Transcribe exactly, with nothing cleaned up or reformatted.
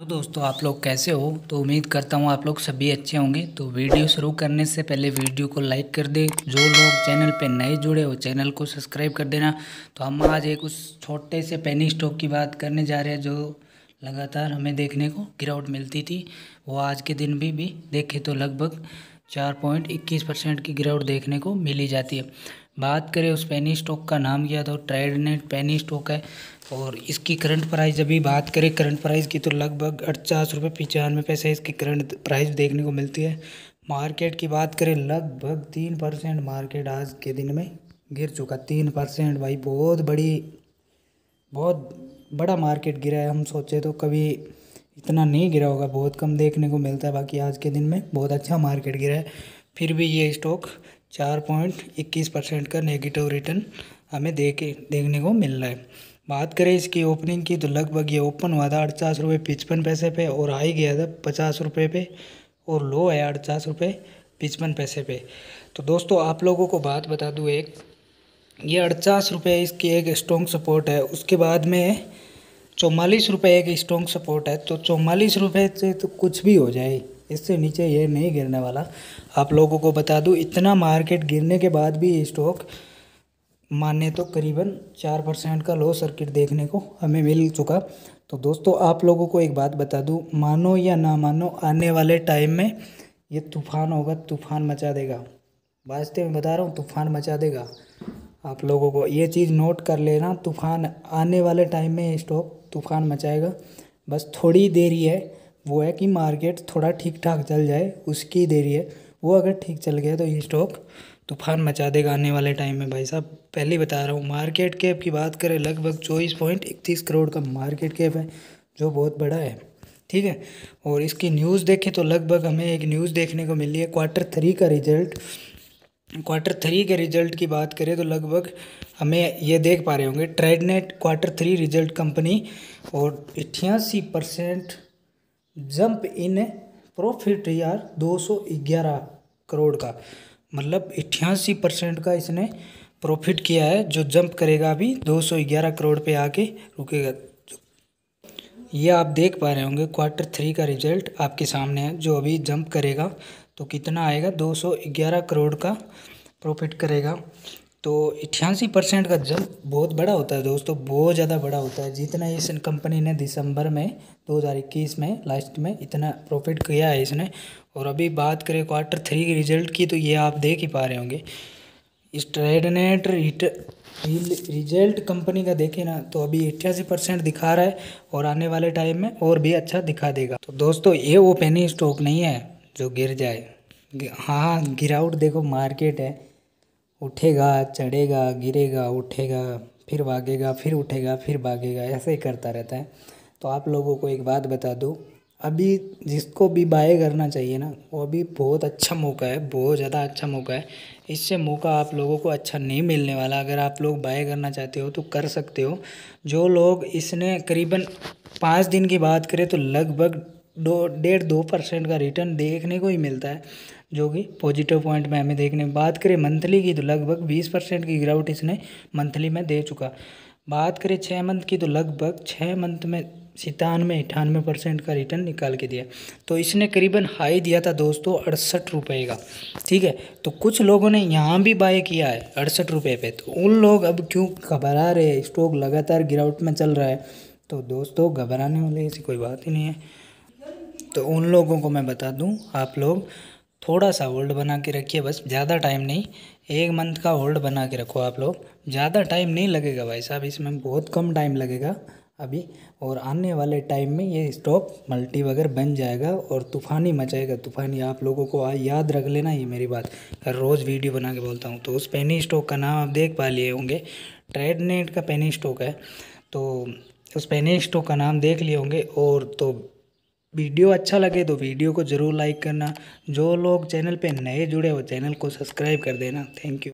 तो दोस्तों आप लोग कैसे हो। तो उम्मीद करता हूँ आप लोग सभी अच्छे होंगे। तो वीडियो शुरू करने से पहले वीडियो को लाइक कर दे। जो लोग चैनल पे नए जुड़े हो चैनल को सब्सक्राइब कर देना। तो हम आज एक उस छोटे से पेनी स्टॉक की बात करने जा रहे हैं जो लगातार हमें देखने को गिरावट मिलती थी। वो आज के दिन भी भी देखे तो लगभग चार पॉइंट इक्कीस परसेंट की गिरावट देखने को मिली जाती है। बात करें उस पेनी स्टॉक का नाम क्या था, ट्राइडेंट पेनी स्टॉक है। और इसकी करंट प्राइस अभी बात करें करंट प्राइस की तो लगभग अड़चास रुपये पचानवे पैसे इसकी करंट प्राइस देखने को मिलती है। मार्केट की बात करें लगभग तीन परसेंट मार्केट आज के दिन में गिर चुका। तीन परसेंट भाई बहुत बड़ी बहुत बड़ा मार्केट गिरा है। हम सोचे तो कभी इतना नहीं गिरा होगा, बहुत कम देखने को मिलता है। बाकी आज के दिन में बहुत अच्छा मार्केट गिरा है। फिर भी ये स्टॉक चार पॉइंट इक्कीस परसेंट का नेगेटिव रिटर्न हमें देखे देखने को मिल रहा है। बात करें इसकी ओपनिंग की तो लगभग ये ओपन हुआ था अड़चास रुपये पचपन पैसे पे और हाई गया था पचास रुपये पे और लो है अड़चास रुपये पचपन पैसे पे। तो दोस्तों आप लोगों को बात बता दूँ एक, ये अड़चास रुपये इसकी एक स्ट्रॉन्ग सपोर्ट है। उसके बाद में चौवालीस रुपये एक स्ट्रॉन्ग सपोर्ट है। तो चौवालीस रुपये से तो कुछ भी हो जाए, इससे नीचे ये नहीं गिरने वाला। आप लोगों को बता दूं इतना मार्केट गिरने के बाद भी ये स्टॉक माने तो करीबन चार परसेंट का लो सर्किट देखने को हमें मिल चुका। तो दोस्तों आप लोगों को एक बात बता दूं, मानो या ना मानो आने वाले टाइम में ये तूफान होगा, तूफान मचा देगा। वास्तव में बता रहा हूँ तूफान मचा देगा। आप लोगों को ये चीज़ नोट कर लेना, तूफान आने वाले टाइम में ये स्टॉक तूफान मचाएगा। बस थोड़ी देरी है, वो है कि मार्केट थोड़ा ठीक ठाक चल जाए, उसकी देरी है। वो अगर ठीक चल गया तो ये स्टॉक तूफान मचा देगा आने वाले टाइम में। भाई साहब पहले बता रहा हूँ, मार्केट कैप की बात करें लगभग चौबीस पॉइंट इकतीस करोड़ का मार्केट कैप है जो बहुत बड़ा है, ठीक है। और इसकी न्यूज़ देखें तो लगभग हमें एक न्यूज़ देखने को मिली है क्वार्टर थ्री का रिजल्ट। क्वार्टर थ्री के रिजल्ट की बात करें तो लगभग हमें ये देख पा रहे होंगे Trident quarter three result company और अट्ठासी परसेंट जंप इन प्रॉफिट यार दो सौ ग्यारह करोड़ का, मतलब अट्ठासी परसेंट का इसने प्रॉफिट किया है जो जंप करेगा अभी दो सौ ग्यारह करोड़ पे आके रुकेगा। ये आप देख पा रहे होंगे क्वार्टर थ्री का रिजल्ट आपके सामने है जो अभी जंप करेगा तो कितना आएगा, दो सौ ग्यारह करोड़ का प्रॉफिट करेगा। तो अट्ठासी परसेंट का जंप बहुत बड़ा होता है दोस्तों, बहुत ज़्यादा बड़ा होता है। जितना इस कंपनी ने दिसंबर में दो हज़ार इक्कीस में लास्ट में इतना प्रॉफिट किया है इसने। और अभी बात करें क्वार्टर थ्री के रिजल्ट की तो ये आप देख ही पा रहे होंगे इस ट्राइडेंट रिजल्ट कंपनी का देखें ना तो अभी अट्ठासी परसेंट दिखा रहा है और आने वाले टाइम में और भी अच्छा दिखा देगा। तो दोस्तों ये वो पेनी स्टॉक नहीं है जो गिर जाए। हाँ गिरावट देखो, मार्केट है, उठेगा चढ़ेगा गिरेगा उठेगा फिर भागेगा फिर उठेगा फिर भागेगा, ऐसे ही करता रहता है। तो आप लोगों को एक बात बता दूं, अभी जिसको भी बाय करना चाहिए ना वो अभी बहुत अच्छा मौका है, बहुत ज़्यादा अच्छा मौका है। इससे मौका आप लोगों को अच्छा नहीं मिलने वाला। अगर आप लोग बाय करना चाहते हो तो कर सकते हो। जो लोग इसने करीबन पाँच दिन की बात करें तो लगभग दो डेढ़ दो परसेंट का रिटर्न देखने को ही मिलता है जो कि पॉजिटिव पॉइंट में हमें देखने में। बात करें मंथली की तो लगभग बीस परसेंट की गिरावट इसने मंथली में दे चुका। बात करें छः मंथ की तो लगभग छः मंथ में सतानवे अठानवे परसेंट का रिटर्न निकाल के दिया। तो इसने करीबन हाई दिया था दोस्तों अड़सठ रुपये का, ठीक है। तो कुछ लोगों ने यहाँ भी बाय किया है अड़सठ रुपये पे। तो उन लोग अब क्यों घबरा रहे हैं, स्टॉक लगातार गिरावट में चल रहा है। तो दोस्तों घबराने वाली ऐसी कोई बात ही नहीं है। तो उन लोगों को मैं बता दूं आप लोग थोड़ा सा होल्ड बना के रखिए, बस ज़्यादा टाइम नहीं, एक मंथ का होल्ड बना के रखो आप लोग। ज़्यादा टाइम नहीं लगेगा भाई साहब, इसमें बहुत कम टाइम लगेगा अभी। और आने वाले टाइम में ये स्टॉक मल्टी वगैरह बन जाएगा और तूफानी मचाएगा तूफानी। आप लोगों को याद रख लेना ये मेरी बात, हर रोज़ वीडियो बना के बोलता हूँ। तो उस पेनी स्टॉक का नाम आप देख पा लिए होंगे, ट्राइडेंट का पेनी स्टॉक है। तो उस पेनी स्टॉक का नाम देख लिए होंगे। और तो वीडियो अच्छा लगे तो वीडियो को ज़रूर लाइक करना। जो लोग चैनल पे नए जुड़े हो चैनल को सब्सक्राइब कर देना। Thank you.